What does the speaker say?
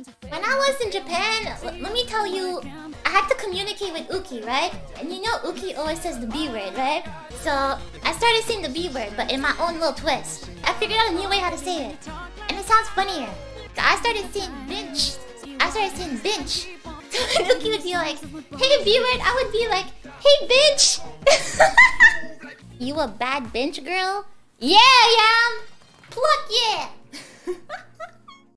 When I was in Japan, let me tell you, I had to communicate with Uki, right? And you know Uki always says the B word, right? So I started saying the B word, but in my own little twist. I figured out a new way how to say it. And it sounds funnier. I started saying binch. So Uki would be like, hey B word, I would be like, hey binch. You a bad binch girl? Yeah, I am. Pluck yeah.